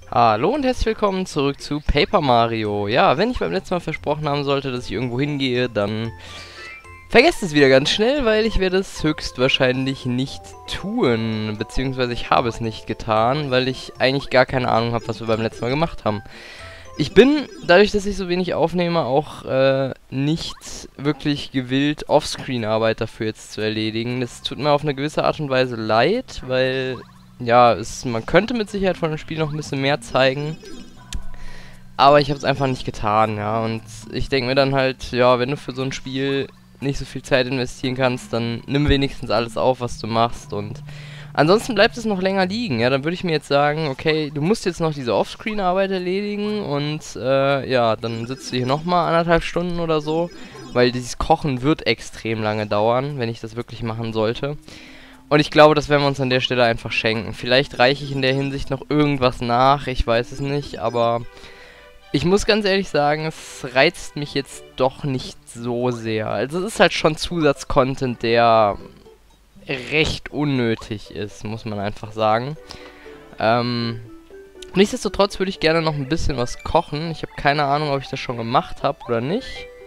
Hallo und herzlich willkommen zurück zu Paper Mario. Ja, wenn ich beim letzten Mal versprochen haben sollte, dass ich irgendwo hingehe, dann vergesst es wieder ganz schnell, weil ich werde es höchstwahrscheinlich nicht tun. Beziehungsweise ich habe es nicht getan, weil ich eigentlich gar keine Ahnung habe, was wir beim letzten Mal gemacht haben. Ich bin, dadurch, dass ich so wenig aufnehme, auch nicht wirklich gewillt, Offscreen-Arbeit dafür jetzt zu erledigen. Das tut mir auf eine gewisse Art und Weise leid, weil... ja, man könnte mit Sicherheit von dem Spiel noch ein bisschen mehr zeigen. Aber ich habe es einfach nicht getan, ja. Und ich denke mir dann halt, ja, wenn du für so ein Spiel nicht so viel Zeit investieren kannst, dann nimm wenigstens alles auf, was du machst. Und ansonsten bleibt es noch länger liegen, ja. Dann würde ich mir jetzt sagen, okay, du musst jetzt noch diese Offscreen-Arbeit erledigen. Und ja, dann sitzt du hier nochmal 1,5 Stunden oder so. Weil dieses Kochen wird extrem lange dauern, wenn ich das wirklich machen sollte. Und ich glaube, das werden wir uns an der Stelle einfach schenken. Vielleicht reiche ich in der Hinsicht noch irgendwas nach, ich weiß es nicht, aber ich muss ganz ehrlich sagen, es reizt mich jetzt doch nicht so sehr. Also es ist halt schon Zusatzcontent, der recht unnötig ist, muss man einfach sagen. Nichtsdestotrotz würde ich gerne noch ein bisschen was kochen. Ich habe keine Ahnung, ob ich das schon gemacht habe oder nicht.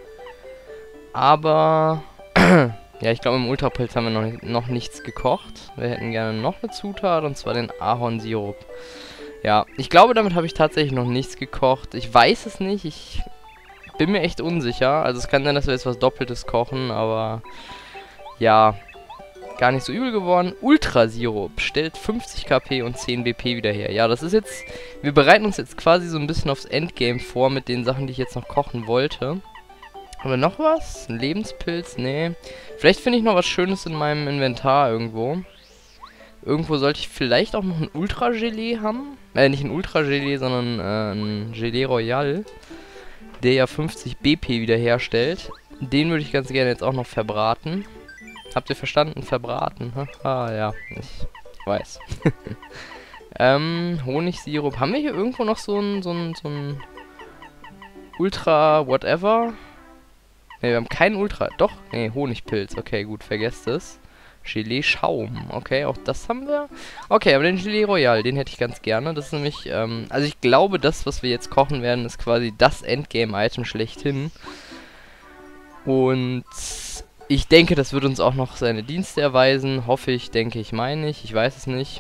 Aber... ja, ich glaube, im Ultrapilz haben wir noch nichts gekocht. Wir hätten gerne noch eine Zutat, und zwar den Ahornsirup. Ja, ich glaube, damit habe ich tatsächlich noch nichts gekocht. Ich weiß es nicht, ich bin mir echt unsicher. Also es kann sein, dass wir jetzt was Doppeltes kochen, aber ja, gar nicht so übel geworden. Ultrasirup stellt 50 KP und 10 BP wieder her. Ja, das ist jetzt, wir bereiten uns jetzt quasi so ein bisschen aufs Endgame vor mit den Sachen, die ich jetzt noch kochen wollte. Haben wir noch was? Ein Lebenspilz? Nee. Vielleicht finde ich noch was Schönes in meinem Inventar irgendwo. Irgendwo sollte ich vielleicht auch noch ein Ultra-Gelee haben. Nicht ein Ultra-Gelee, sondern ein Gelee Royal. Der ja 50 BP wiederherstellt. Den würde ich ganz gerne jetzt auch noch verbraten. Habt ihr verstanden? Verbraten. Ah ja, ich weiß. Honigsirup. Haben wir hier irgendwo noch so ein Ultra-Whatever? Ne, wir haben keinen Ultra... Doch, ne, Honigpilz. Okay, gut, vergesst es. Gelee-Schaum. Okay, auch das haben wir. Okay, aber den Gelee Royal, den hätte ich ganz gerne. Das ist nämlich, also ich glaube, das, was wir jetzt kochen werden, ist quasi das Endgame-Item schlechthin. Und ich denke, das wird uns auch noch seine Dienste erweisen. Hoffe ich, denke ich, meine ich. Ich weiß es nicht.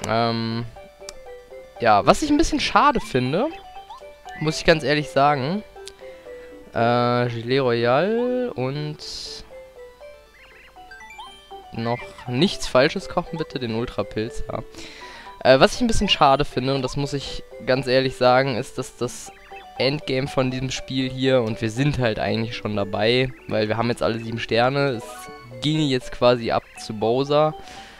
Ja, was ich ein bisschen schade finde, muss ich ganz ehrlich sagen... Gelee Royal und noch nichts Falsches kochen, bitte, den Ultrapilz, ja. Was ich ein bisschen schade finde, und das muss ich ganz ehrlich sagen, ist, dass das Endgame von diesem Spiel hier, und wir sind halt eigentlich schon dabei, weil wir haben jetzt alle 7 Sterne, es ging jetzt quasi ab zu Bowser,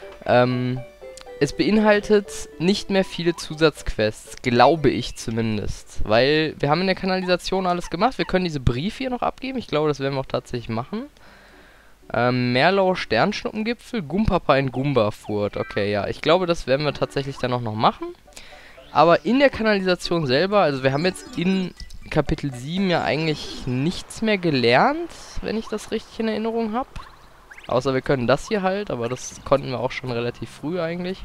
es beinhaltet nicht mehr viele Zusatzquests, glaube ich zumindest. Weil wir haben in der Kanalisation alles gemacht. Wir können diese Briefe hier noch abgeben. Ich glaube, das werden wir auch tatsächlich machen. Merlau Sternschnuppengipfel, Gumpapa in Gumbafurt. Okay, ja. Ich glaube, das werden wir tatsächlich dann auch noch machen. Aber in der Kanalisation selber, also wir haben jetzt in Kapitel 7 ja eigentlich nichts mehr gelernt, wenn ich das richtig in Erinnerung habe. Außer wir können das hier halt, aber das konnten wir auch schon relativ früh eigentlich.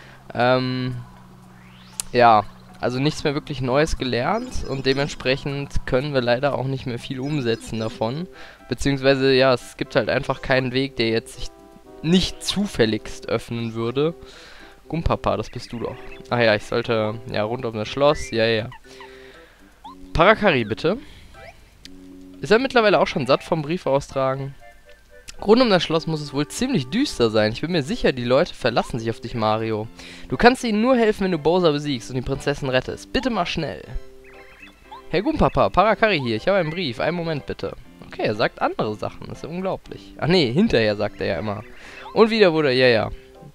Ja, also nichts mehr wirklich Neues gelernt und dementsprechend können wir leider auch nicht mehr viel umsetzen davon. Beziehungsweise, ja, es gibt halt einfach keinen Weg, der jetzt sich nicht zufälligst öffnen würde. Gumpapa, das bist du doch. Ach ja, ich sollte, ja, rund um das Schloss, ja. Parakari, bitte. Ist er mittlerweile auch schon satt vom Brief austragen? Rund um das Schloss muss es wohl ziemlich düster sein. Ich bin mir sicher, die Leute verlassen sich auf dich, Mario. Du kannst ihnen nur helfen, wenn du Bowser besiegst und die Prinzessin rettest. Bitte mal schnell. Herr Gumpapa, Parakari hier. Ich habe einen Brief. Einen Moment bitte. Okay, er sagt andere Sachen. Das ist ja unglaublich. Ach nee, hinterher sagt er ja immer. Und wieder wurde... Ja.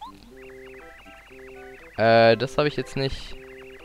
Das habe ich jetzt nicht...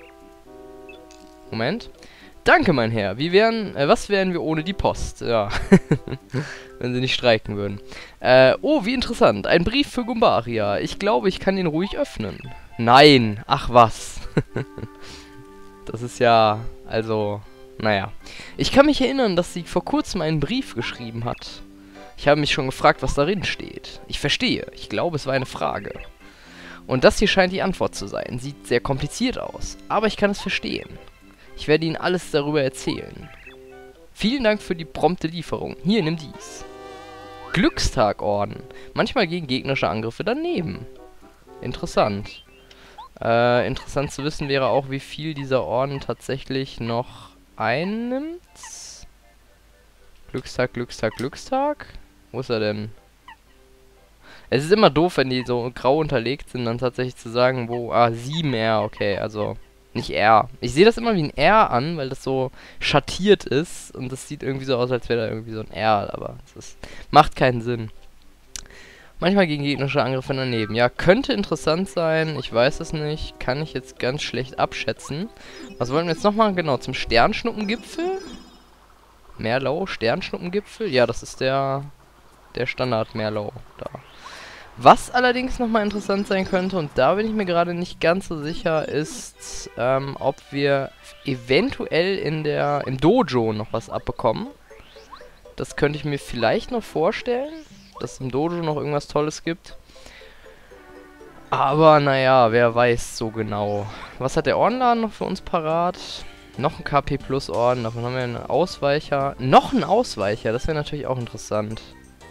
Moment. Danke, mein Herr. Was wären wir ohne die Post? Ja. Wenn sie nicht streiken würden. Oh, wie interessant. Ein Brief für Gumbaria. Ich glaube, ich kann ihn ruhig öffnen. Nein. Ach was. Das ist ja... Also... Naja. Ich kann mich erinnern, dass sie vor kurzem einen Brief geschrieben hat. Ich habe mich schon gefragt, was darin steht. Ich verstehe. Ich glaube, es war eine Frage. Und das hier scheint die Antwort zu sein. Sieht sehr kompliziert aus, aber ich kann es verstehen. Ich werde Ihnen alles darüber erzählen. Vielen Dank für die prompte Lieferung. Hier, nimm dies. Glückstagorden. Manchmal gegen gegnerische Angriffe daneben. Interessant. Interessant zu wissen wäre auch, wie viel dieser Orden tatsächlich noch einnimmt. Glückstag, Glückstag, Glückstag. Wo ist er denn? Es ist immer doof, wenn die so grau unterlegt sind, dann tatsächlich zu sagen, wo... Ah, 7R, okay, also... Nicht R. Ich sehe das immer wie ein R an, weil das so schattiert ist. Und das sieht irgendwie so aus, als wäre da irgendwie so ein R, aber es macht keinen Sinn. Manchmal gegen gegnerische Angriffe daneben. Ja, könnte interessant sein. Ich weiß es nicht. Kann ich jetzt ganz schlecht abschätzen. Was wollen wir jetzt noch machen? Genau, zum Sternschnuppengipfel. Merlau, Sternschnuppengipfel. Ja, das ist der Standard Merlau da. Was allerdings nochmal interessant sein könnte, und da bin ich mir gerade nicht ganz so sicher, ist, ob wir eventuell im Dojo noch was abbekommen. Das könnte ich mir vielleicht noch vorstellen, dass es im Dojo noch irgendwas Tolles gibt. Aber naja, wer weiß so genau. Was hat der Ordenladen noch für uns parat? Noch ein KP Plus Orden, davon haben wir einen Ausweicher. Noch ein Ausweicher, das wäre natürlich auch interessant.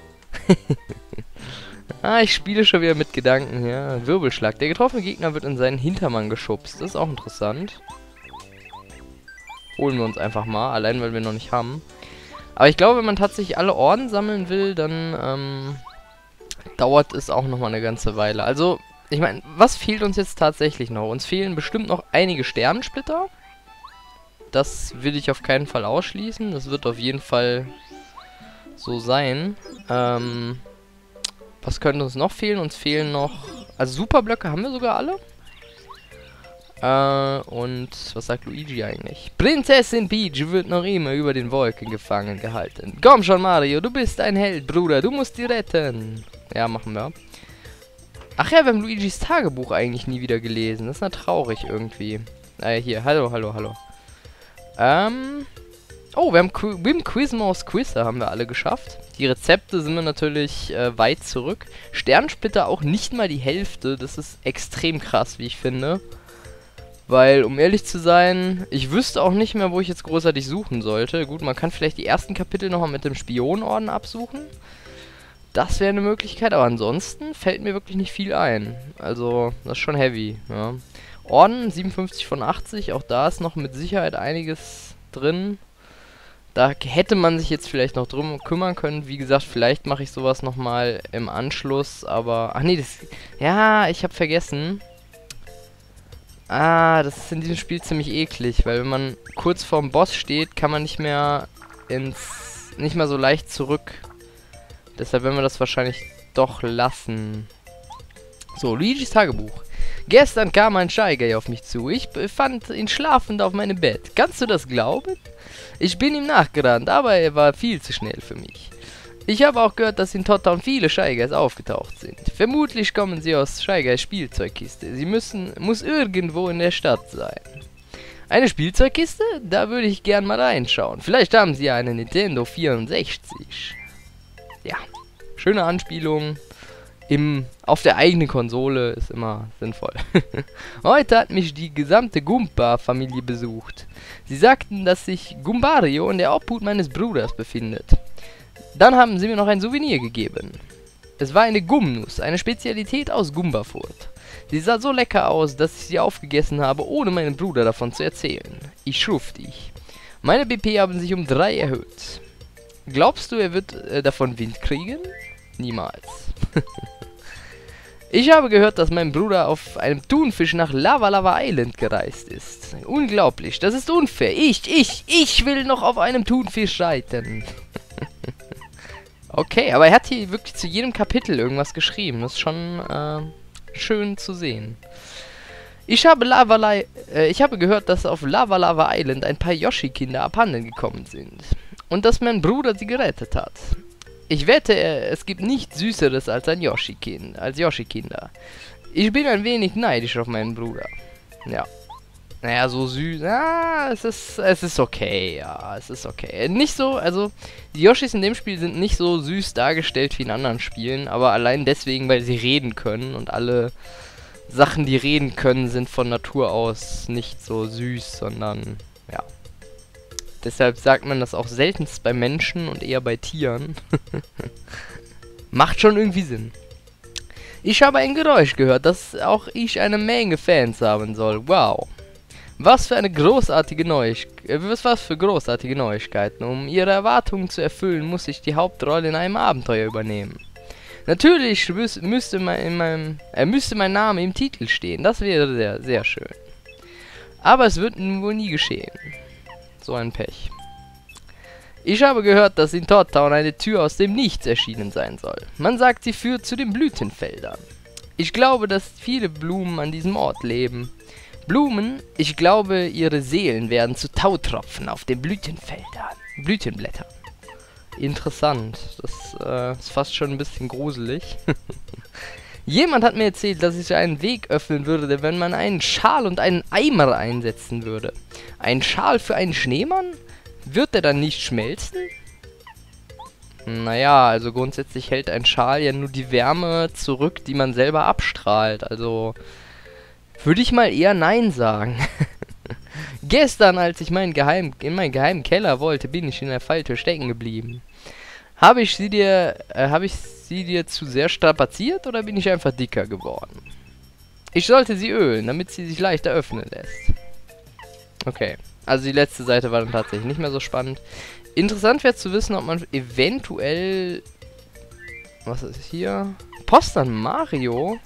Ah, ich spiele schon wieder mit Gedanken hier. Wirbelschlag. Der getroffene Gegner wird in seinen Hintermann geschubst. Das ist auch interessant. Holen wir uns einfach mal, allein weil wir noch nicht haben. Aber ich glaube, wenn man tatsächlich alle Orden sammeln will, dann dauert es auch nochmal eine ganze Weile. Also, ich meine, was fehlt uns jetzt tatsächlich noch? Uns fehlen bestimmt noch einige Sternensplitter. Das will ich auf keinen Fall ausschließen. Das wird auf jeden Fall so sein. Was könnte uns noch fehlen? Uns fehlen noch... Also Superblöcke haben wir sogar alle. Und was sagt Luigi eigentlich? Prinzessin Peach wird noch immer über den Wolken gefangen gehalten. Komm schon, Mario, du bist ein Held, Bruder. Du musst die retten. Ja, machen wir. Ach ja, wir haben Luigis Tagebuch eigentlich nie wieder gelesen. Das ist ja traurig irgendwie. Hier, hallo, hallo, hallo. Oh, wir haben Wim Quizmos Quiz, da haben wir alle geschafft. Die Rezepte sind wir natürlich weit zurück. Sternensplitter auch nicht mal die Hälfte. Das ist extrem krass, wie ich finde. Weil, um ehrlich zu sein, ich wüsste auch nicht mehr, wo ich jetzt großartig suchen sollte. Gut, man kann vielleicht die ersten Kapitel nochmal mit dem Spionenorden absuchen. Das wäre eine Möglichkeit, aber ansonsten fällt mir wirklich nicht viel ein. Also, das ist schon heavy, ja. Orden, 57 von 80, auch da ist noch mit Sicherheit einiges drin. Da hätte man sich jetzt vielleicht noch drum kümmern können. Wie gesagt, vielleicht mache ich sowas nochmal im Anschluss, aber... Ach nee, das... Ja, ich habe vergessen. Ah, das ist in diesem Spiel ziemlich eklig, weil wenn man kurz vorm Boss steht, kann man nicht mehr nicht mehr so leicht zurück. Deshalb werden wir das wahrscheinlich doch lassen. So, Luigis Tagebuch. Gestern kam ein Shy Guy auf mich zu. Ich fand ihn schlafend auf meinem Bett. Kannst du das glauben? Ich bin ihm nachgerannt, aber er war viel zu schnell für mich. Ich habe auch gehört, dass in Town viele Shy Guys aufgetaucht sind. Vermutlich kommen sie aus Shy Guys Spielzeugkiste. Sie muss irgendwo in der Stadt sein. Eine Spielzeugkiste? Da würde ich gern mal reinschauen. Vielleicht haben sie eine Nintendo 64. Ja, schöne Anspielung. Auf der eigenen Konsole ist immer sinnvoll. Heute hat mich die gesamte Goomba-Familie besucht. Sie sagten, dass sich Goombario in der Obhut meines Bruders befindet. Dann haben sie mir noch ein Souvenir gegeben. Es war eine Gumnuss, eine Spezialität aus Gumbafurt. Sie sah so lecker aus, dass ich sie aufgegessen habe, ohne meinem Bruder davon zu erzählen. Ich schuf dich. Meine BP haben sich um 3 erhöht. Glaubst du, er wird davon Wind kriegen? Niemals. Ich habe gehört, dass mein Bruder auf einem Thunfisch nach Lava Lava Island gereist ist. Unglaublich, das ist unfair. Ich will noch auf einem Thunfisch reiten. Okay, aber er hat hier wirklich zu jedem Kapitel irgendwas geschrieben. Das ist schon schön zu sehen. Ich habe gehört, dass auf Lava Lava Island ein paar Yoshi-Kinder abhanden gekommen sind. Und dass mein Bruder sie gerettet hat. Ich wette, es gibt nichts Süßeres als ein Yoshi-Kinder. Ich bin ein wenig neidisch auf meinen Bruder. Ja. Naja, so süß. Ah, es ist okay. Ja, es ist okay. Nicht so, also, die Yoshis in dem Spiel sind nicht so süß dargestellt wie in anderen Spielen, aber allein deswegen, weil sie reden können und alle Sachen, die reden können, sind von Natur aus nicht so süß, sondern, ja. Deshalb sagt man das auch seltenst bei Menschen und eher bei Tieren. Macht schon irgendwie Sinn. Ich habe ein Geräusch gehört, dass auch ich eine Menge Fans haben soll. Wow. Was für großartige Neuigkeiten. Um ihre Erwartungen zu erfüllen, muss ich die Hauptrolle in einem Abenteuer übernehmen. Natürlich müsste mein Name im Titel stehen. Das wäre sehr, sehr schön. Aber es wird wohl nie geschehen. So ein Pech. Ich habe gehört, dass in Todd Town eine Tür aus dem Nichts erschienen sein soll. Man sagt, sie führt zu den Blütenfeldern. Ich glaube, dass viele Blumen an diesem Ort leben. Blumen, ich glaube, ihre Seelen werden zu Tautropfen auf den Blütenblättern. Interessant. Das ist fast schon ein bisschen gruselig. Jemand hat mir erzählt, dass sich einen Weg öffnen würde, wenn man einen Schal und einen Eimer einsetzen würde. Ein Schal für einen Schneemann? Wird der dann nicht schmelzen? Naja, also grundsätzlich hält ein Schal ja nur die Wärme zurück, die man selber abstrahlt. Also würde ich mal eher Nein sagen. Gestern, als ich in meinen geheimen Keller wollte, bin ich in der Falltür stecken geblieben. Habe ich sie dir zu sehr strapaziert oder bin ich einfach dicker geworden? Ich sollte sie ölen, damit sie sich leichter öffnen lässt. Okay, also die letzte Seite war dann tatsächlich nicht mehr so spannend. Interessant wäre zu wissen, ob man eventuell... Was ist hier? Post an Mario?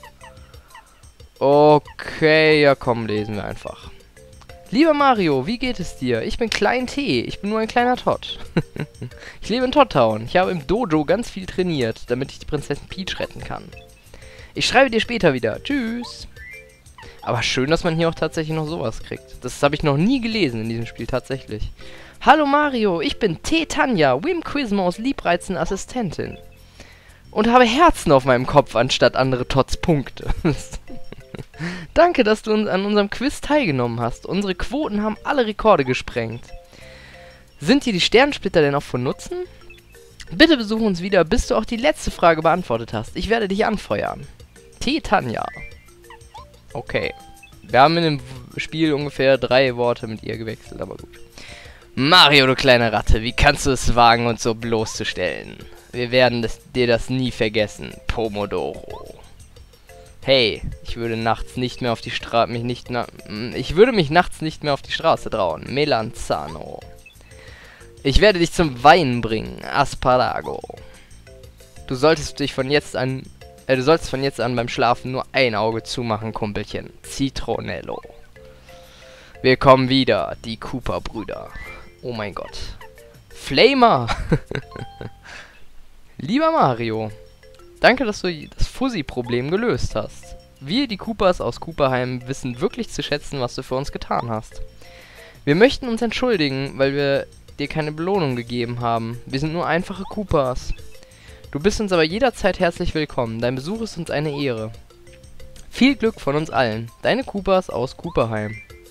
Okay, ja komm, lesen wir einfach. Lieber Mario, wie geht es dir? Ich bin Klein T, ich bin nur ein kleiner Todd. Ich lebe in Todd Town. Ich habe im Dojo ganz viel trainiert, damit ich die Prinzessin Peach retten kann. Ich schreibe dir später wieder. Tschüss. Aber schön, dass man hier auch tatsächlich noch sowas kriegt. Das habe ich noch nie gelesen in diesem Spiel, tatsächlich. Hallo Mario, ich bin T. Tanja, Wim Quizmos liebreizende Assistentin. Und habe Herzen auf meinem Kopf anstatt andere Todds Punkte. Danke, dass du an unserem Quiz teilgenommen hast. Unsere Quoten haben alle Rekorde gesprengt. Sind dir die Sternensplitter denn auch von Nutzen? Bitte besuche uns wieder, bis du auch die letzte Frage beantwortet hast. Ich werde dich anfeuern. T. Tanja. Okay. Wir haben in dem Spiel ungefähr 3 Worte mit ihr gewechselt, aber gut. Mario, du kleine Ratte, wie kannst du es wagen, uns so bloßzustellen? Wir werden dir das nie vergessen. Pomodoro. Hey, ich würde mich nachts nicht mehr auf die Straße trauen. Melanzano. Ich werde dich zum Weinen bringen. Asparago. Du solltest von jetzt an beim Schlafen nur ein Auge zumachen, Kumpelchen. Citronello. Wir kommen wieder, die Cooper-Brüder. Oh mein Gott. Flamer. Lieber Mario. Danke, dass du das Fuzzy-Problem gelöst hast. Wir, die Koopas aus Cooperheim, wissen wirklich zu schätzen, was du für uns getan hast. Wir möchten uns entschuldigen, weil wir dir keine Belohnung gegeben haben. Wir sind nur einfache Koopas. Du bist uns aber jederzeit herzlich willkommen. Dein Besuch ist uns eine Ehre. Viel Glück von uns allen. Deine Koopas aus Cooperheim.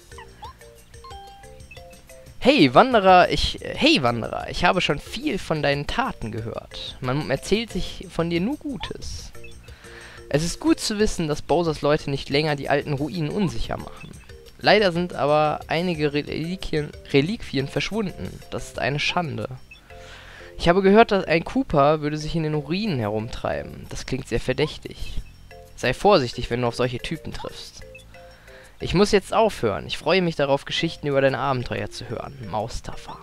Hey Wanderer, ich habe schon viel von deinen Taten gehört. Man erzählt sich von dir nur Gutes. Es ist gut zu wissen, dass Bowsers Leute nicht länger die alten Ruinen unsicher machen. Leider sind aber einige Reliquien verschwunden. Das ist eine Schande. Ich habe gehört, dass ein Koopa würde sich in den Ruinen herumtreiben. Das klingt sehr verdächtig. Sei vorsichtig, wenn du auf solche Typen triffst. Ich muss jetzt aufhören. Ich freue mich darauf, Geschichten über deine Abenteuer zu hören. Maustafa.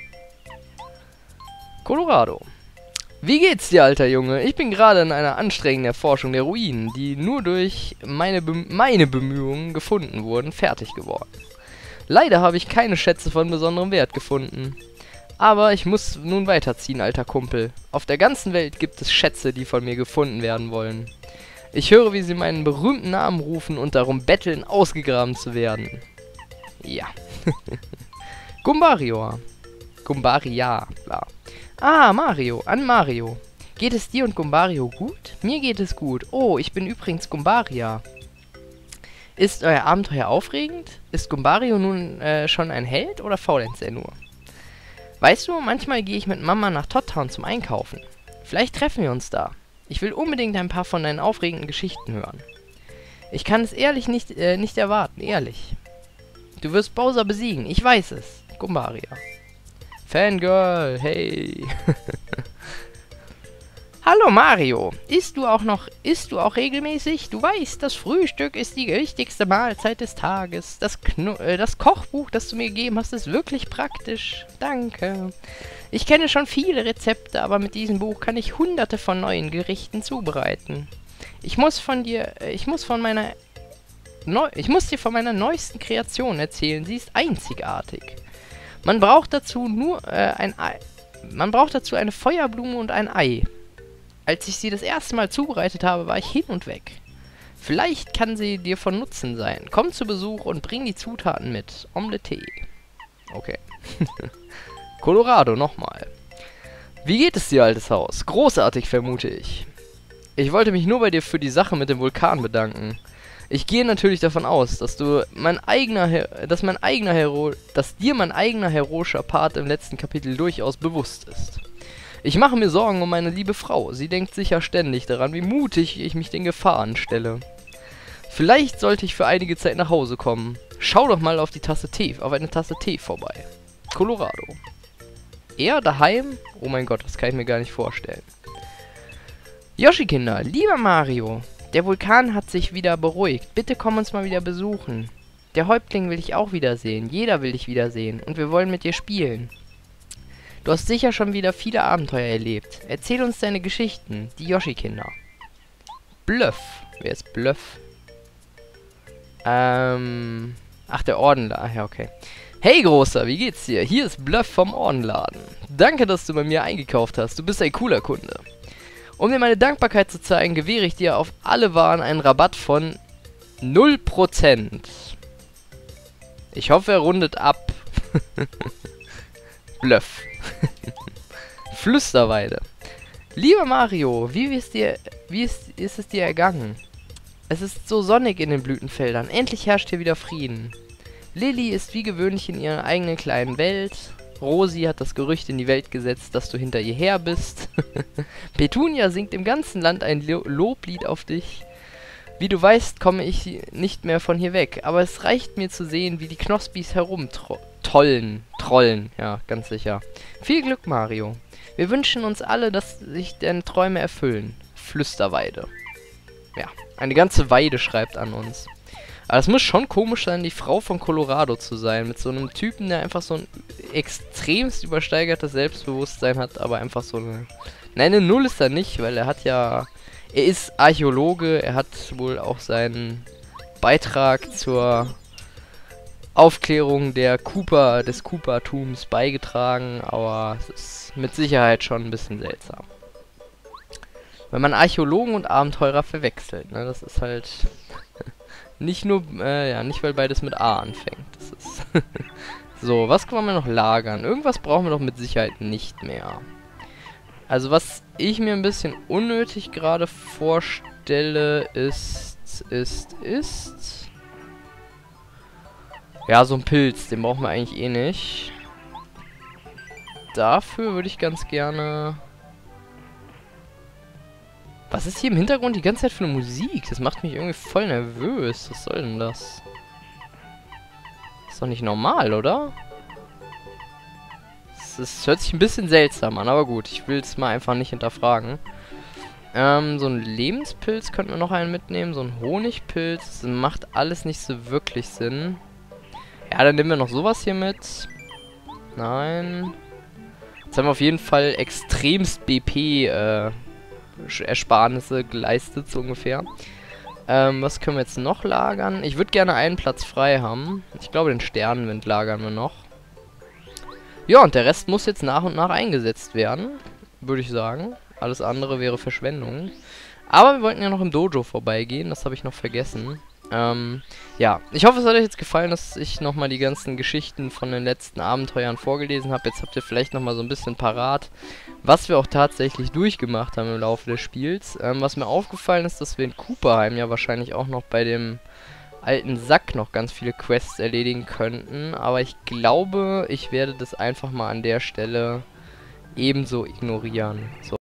Colorado. Wie geht's dir, alter Junge? Ich bin gerade in einer anstrengenden Erforschung der Ruinen, die nur durch meine Bemühungen gefunden wurden, fertig geworden. Leider habe ich keine Schätze von besonderem Wert gefunden. Aber ich muss nun weiterziehen, alter Kumpel. Auf der ganzen Welt gibt es Schätze, die von mir gefunden werden wollen. Ich höre, wie sie meinen berühmten Namen rufen und darum betteln, ausgegraben zu werden. Ja. Gumbario. Gumbaria. Bla. Ah, Mario. An Mario. Geht es dir und Gumbario gut? Mir geht es gut. Oh, ich bin übrigens Gumbaria. Ist euer Abenteuer aufregend? Ist Gumbario nun schon ein Held oder faulenzt er nur? Weißt du, manchmal gehe ich mit Mama nach Todd Town zum Einkaufen. Vielleicht treffen wir uns da. Ich will unbedingt ein paar von deinen aufregenden Geschichten hören. Ich kann es ehrlich nicht erwarten, ehrlich. Du wirst Bowser besiegen, ich weiß es. Gumbaria. Fangirl, hey. Hallo Mario, isst du auch regelmäßig? Du weißt, das Frühstück ist die wichtigste Mahlzeit des Tages. Das Kochbuch, das du mir gegeben hast, ist wirklich praktisch. Danke. Ich kenne schon viele Rezepte, aber mit diesem Buch kann ich hunderte von neuen Gerichten zubereiten. Ich muss dir von meiner neuesten Kreation erzählen. Sie ist einzigartig. Man braucht dazu eine Feuerblume und ein Ei. Als ich sie das erste Mal zubereitet habe, war ich hin und weg. Vielleicht kann sie dir von Nutzen sein. Komm zu Besuch und bring die Zutaten mit. Omelette. Okay. Colorado, nochmal. Wie geht es dir, altes Haus? Großartig, vermute ich. Ich wollte mich nur bei dir für die Sache mit dem Vulkan bedanken. Ich gehe natürlich davon aus, dass dir mein eigener heroischer Part im letzten Kapitel durchaus bewusst ist. Ich mache mir Sorgen um meine liebe Frau. Sie denkt sicher ständig daran, wie mutig ich mich den Gefahren stelle. Vielleicht sollte ich für einige Zeit nach Hause kommen. Schau doch mal auf eine Tasse Tee vorbei. Colorado. Er daheim? Oh mein Gott, das kann ich mir gar nicht vorstellen. Yoshi-Kinder, lieber Mario, der Vulkan hat sich wieder beruhigt. Bitte komm uns mal wieder besuchen. Der Häuptling will ich auch wiedersehen. Jeder will dich wiedersehen. Und wir wollen mit dir spielen. Du hast sicher schon wieder viele Abenteuer erlebt. Erzähl uns deine Geschichten, die Yoshi-Kinder. Bluff. Wer ist Bluff? Ach, der Ordenladen. Ach ja, okay. Hey, Großer, wie geht's dir? Hier ist Bluff vom Ordenladen. Danke, dass du bei mir eingekauft hast. Du bist ein cooler Kunde. Um dir meine Dankbarkeit zu zeigen, gewähre ich dir auf alle Waren einen Rabatt von 0%. Ich hoffe, er rundet ab. Bluff. Flüsterweide. Lieber Mario, wie ist es dir ergangen? Es ist so sonnig in den Blütenfeldern. Endlich herrscht hier wieder Frieden. Lilly ist wie gewöhnlich in ihrer eigenen kleinen Welt. Rosi hat das Gerücht in die Welt gesetzt, dass du hinter ihr her bist. Petunia singt im ganzen Land ein Loblied auf dich. Wie du weißt, komme ich nicht mehr von hier weg. Aber es reicht mir zu sehen, wie die Knospis trollen, ja, ganz sicher. Viel Glück, Mario. Wir wünschen uns alle, dass sich deine Träume erfüllen. Flüsterweide. Ja, eine ganze Weide schreibt an uns. Aber es muss schon komisch sein, die Frau von Colorado zu sein. Mit so einem Typen, der einfach so ein extremst übersteigertes Selbstbewusstsein hat, aber einfach so eine... Nein, eine Null ist er nicht, weil er hat ja... Er ist Archäologe, er hat wohl auch seinen Beitrag zur Aufklärung des Koopa-Tums beigetragen, aber es ist mit Sicherheit schon ein bisschen seltsam. Wenn man Archäologen und Abenteurer verwechselt, ne, das ist halt nicht nur, nicht weil beides mit A anfängt. Das ist so, was können wir noch lagern? Irgendwas brauchen wir doch mit Sicherheit nicht mehr. Also was ich mir ein bisschen unnötig gerade vorstelle, ist... Ja, so ein Pilz, den brauchen wir eigentlich eh nicht. Dafür würde ich ganz gerne... Was ist hier im Hintergrund die ganze Zeit für eine Musik? Das macht mich irgendwie voll nervös. Was soll denn das? Ist doch nicht normal, oder? Das hört sich ein bisschen seltsam an, aber gut. Ich will es mal einfach nicht hinterfragen. So ein Lebenspilz könnten wir noch einen mitnehmen. So ein Honigpilz. Das macht alles nicht so wirklich Sinn. Ja, dann nehmen wir noch sowas hier mit. Nein. Jetzt haben wir auf jeden Fall extremst BP Ersparnisse geleistet, so ungefähr. Was können wir jetzt noch lagern? Ich würde gerne einen Platz frei haben. Ich glaube, den Sternenwind lagern wir noch. Ja, und der Rest muss jetzt nach und nach eingesetzt werden, würde ich sagen. Alles andere wäre Verschwendung. Aber wir wollten ja noch im Dojo vorbeigehen, das habe ich noch vergessen. Ja, ich hoffe, es hat euch jetzt gefallen, dass ich nochmal die ganzen Geschichten von den letzten Abenteuern vorgelesen habe. Jetzt habt ihr vielleicht nochmal so ein bisschen parat, was wir auch tatsächlich durchgemacht haben im Laufe des Spiels. Was mir aufgefallen ist, dass wir in Koopaheim ja wahrscheinlich auch noch bei dem alten Sack noch ganz viele Quests erledigen könnten. Aber ich glaube, ich werde das einfach mal an der Stelle ebenso ignorieren. So.